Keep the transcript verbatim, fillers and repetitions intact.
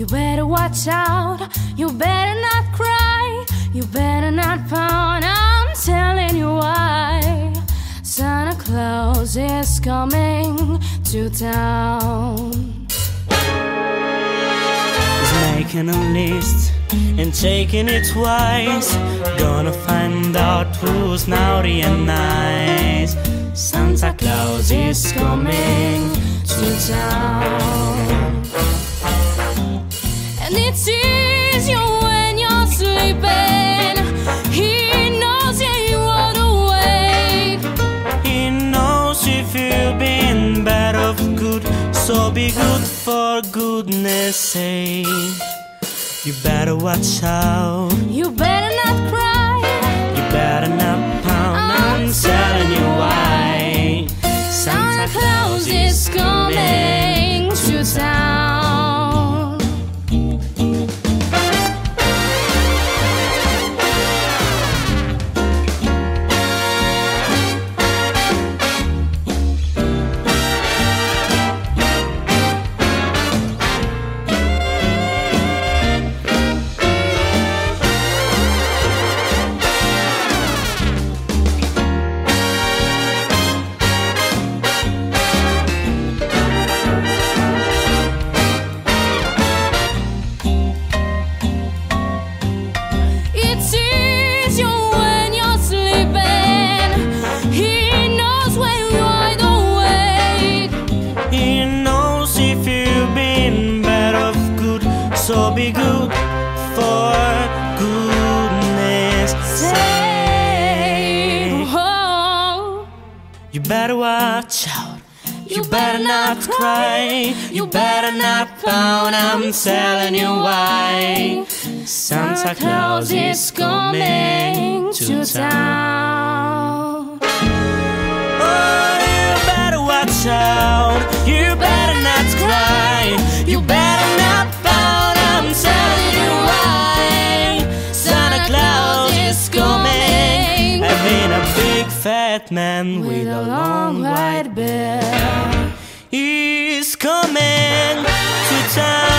You better watch out, you better not cry, you better not pout, I'm telling you why. Santa Claus is coming to town. He's making a list and taking it twice, gonna find out who's naughty and nice. Santa Claus is coming to town. And it sees you when you're sleeping. He knows you are awake. He knows if you've been bad or good, so be good for goodness sake. You better watch out, You better not cry, you better not pound, I'm telling you why. Santa Claus is coming to town. So be good for goodness sake. Oh, you better watch out, you better not cry, you better not pout, I'm telling you why. Santa Claus is coming to town. Oh, you better watch out, you better not cry, you better not pout, I'm telling you why. Santa Claus is coming. I've been a big fat man with a long white beard. He's coming to town.